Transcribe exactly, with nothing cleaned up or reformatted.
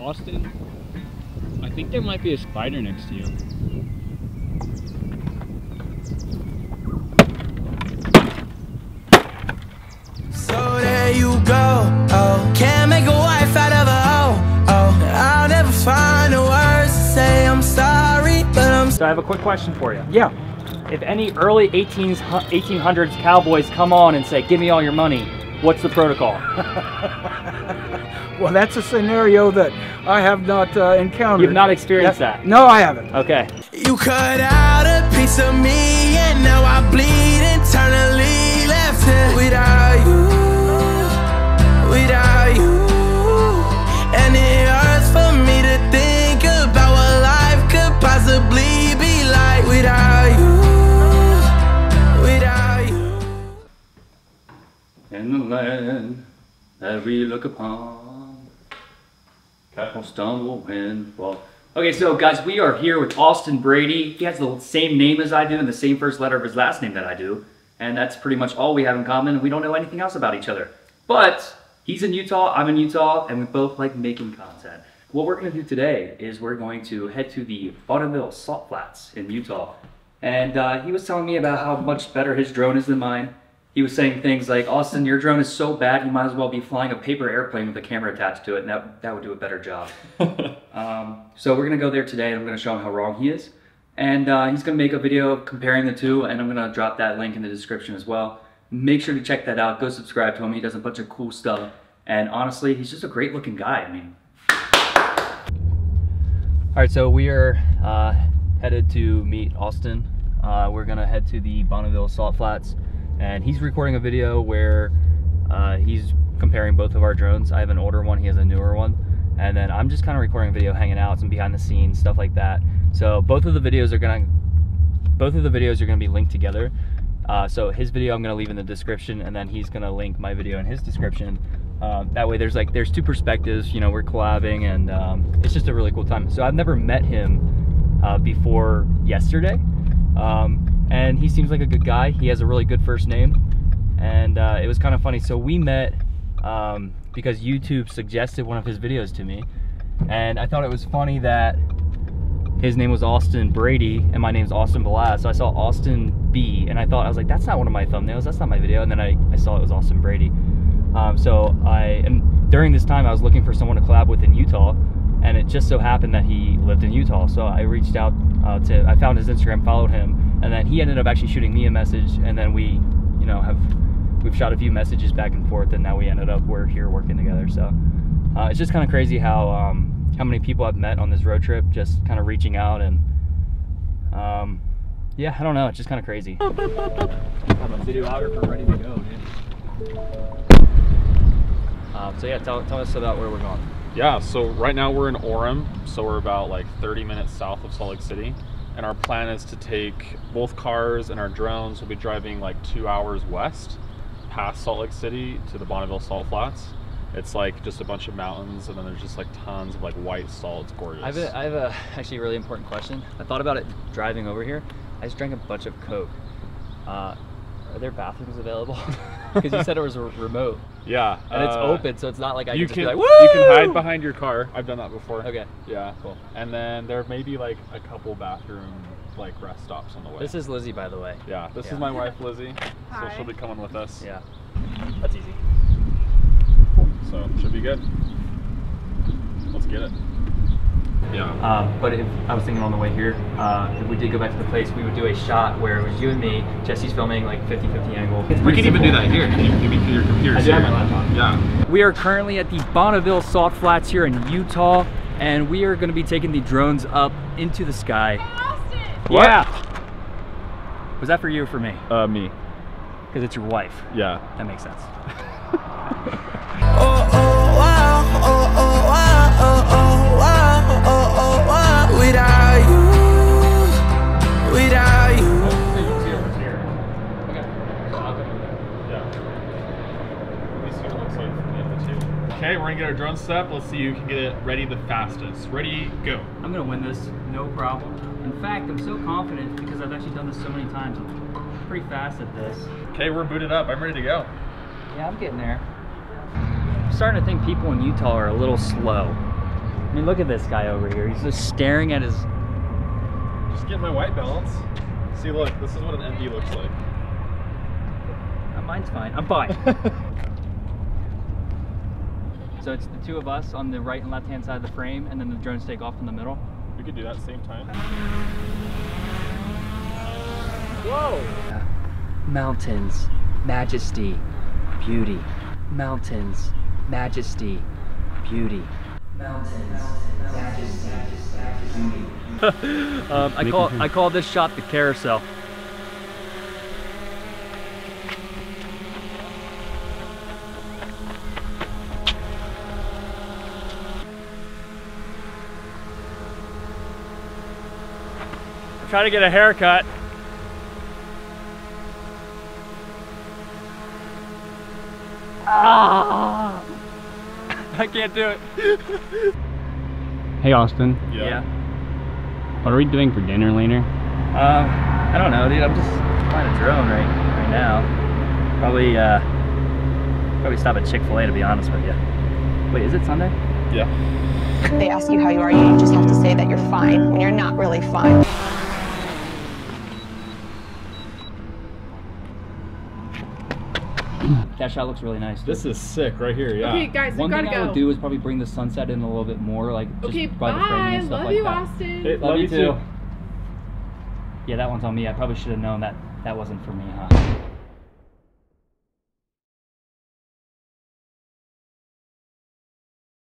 Austin, I think there might be a spider next to you. So there you go, oh. Can't make a wife out of a hoe, oh. I'll never find the words to say I'm sorry, but I'm... So I have a quick question for you. Yeah. If any early eighteen hundreds cowboys come on and say, give me all your money, what's the protocol? Well, that's a scenario that I have not uh, encountered. You've not experienced that, that? No, I haven't. Okay. You cut out a piece of me and now I bleed internally, left here without you, without you. And it hurts for me to think about what life could possibly be like without you, without you. In the land that we look upon, cat will stumble when fall. Okay, so guys, we are here with Austin Brady. He has the same name as I do and the same first letter of his last name that I do. And that's pretty much all we have in common. We don't know anything else about each other. But he's in Utah, I'm in Utah, and we both like making content. What we're gonna do today is we're going to head to the Bonneville Salt Flats in Utah. And uh, he was telling me about how much better his drone is than mine. He was saying things like, Austin, your drone is so bad, you might as well be flying a paper airplane with a camera attached to it, and that, that would do a better job. um, so we're gonna go there today, and I'm gonna show him how wrong he is. And uh, he's gonna make a video comparing the two, and I'm gonna drop that link in the description as well. Make sure to check that out, go subscribe to him, he does a bunch of cool stuff. And honestly, he's just a great looking guy, I mean. All right, so we are uh, headed to meet Austin. Uh, we're gonna head to the Bonneville Salt Flats. And he's recording a video where uh, he's comparing both of our drones. I have an older one, he has a newer one. And then I'm just kind of recording a video, hanging out, some behind the scenes, stuff like that. So both of the videos are gonna, both of the videos are gonna be linked together. Uh, so his video I'm gonna leave in the description, and then he's gonna link my video in his description. Um, that way there's like, there's two perspectives, you know, we're collabing, and um, it's just a really cool time. So I've never met him uh, before yesterday. Um, And he seems like a good guy. He has a really good first name. And uh, it was kind of funny. So we met um, because YouTube suggested one of his videos to me. And I thought it was funny that his name was Austin Brady and my name's Austin Balaz. So I saw Austin B, and I thought, I was like, that's not one of my thumbnails, that's not my video. And then I, I saw it was Austin Brady. Um, so I, and during this time I was looking for someone to collab with in Utah. And it just so happened that he lived in Utah. So I reached out uh, to, I found his Instagram, followed him, and then he ended up actually shooting me a message, and then we, you know, have, we've shot a few messages back and forth, and now we ended up, we're here working together. So uh, it's just kind of crazy how, um, how many people I've met on this road trip, just kind of reaching out, and um, yeah, I don't know, it's just kind of crazy. I'm a videographer ready to go, dude. Um, so yeah, tell, tell us about where we're going. Yeah, so right now we're in Orem, so we're about like thirty minutes south of Salt Lake City. And our plan is to take both cars and our drones. We'll be driving like two hours west past Salt Lake City to the Bonneville Salt Flats. It's like just a bunch of mountains, and then there's just like tons of like white salt. It's gorgeous. I have a, I have a actually a really important question. I thought about it driving over here. I just drank a bunch of Coke. Uh, are there bathrooms available? Because you said it was a remote. Yeah. And it's uh, open, so it's not like I you can, can just be like, woo! You can hide behind your car. I've done that before. Okay. Yeah. Cool. And then there may be like a couple bathroom like rest stops on the way. This is Lizzie, by the way. Yeah. This yeah. is my wife, Lizzie. Hi. So she'll be coming with us. Yeah. That's easy. So should be good. Let's get it. Yeah. Um, but if I was thinking on the way here, uh, if we did go back to the place, we would do a shot where it was you and me. Jesse's filming like fifty fifty angle. It's We can simple. even do that here. Can you give me your computer? I do have my laptop. Yeah. We are currently at the Bonneville Salt Flats here in Utah, and we are going to be taking the drones up into the sky. Austin! What? Yeah. Was that for you or for me? Uh, me. Because it's your wife. Yeah. That makes sense. Oh, oh, wow, oh, oh, wow, oh, oh, wow, oh, oh, wow. Without you, without you. Okay, we're gonna get our drone set up. Let's see who can get it ready the fastest. Ready, go. I'm gonna win this, no problem. In fact, I'm so confident because I've actually done this so many times. I'm pretty fast at this. Okay, we're booted up. I'm ready to go. Yeah, I'm getting there. I'm starting to think people in Utah are a little slow. I mean, look at this guy over here. He's just staring at his... Just get my white balance. See, look, this is what an N D looks like. Oh, mine's fine. I'm fine. So it's the two of us on the right and left hand side of the frame, and then the drones take off in the middle. We could do that at the same time. Whoa! Mountains, majesty, beauty. Mountains, majesty, beauty. Mountains, majesty, beauty. um, I call I call this shot the carousel. I'm trying to get a haircut. Ah! I can't do it. Hey Austin, Yeah. Yeah. what are we doing for dinner later? Um, I don't know, dude. I'm just flying a drone right right now. Probably uh, probably stop at Chick-fil-A to be honest with you. Wait, is it Sunday? Yeah. They ask you how you are, you just have to say that you're fine when you're not really fine. That shot looks really nice. Dude. This is sick right here, yeah. Okay, guys, we One gotta thing go. I would do is probably bring the sunset in a little bit more, like just Okay, by the framing bye. and stuff Love like you, that. Austin. Hey, Love, you too. Yeah, that one's on me. I probably should have known that that wasn't for me, huh?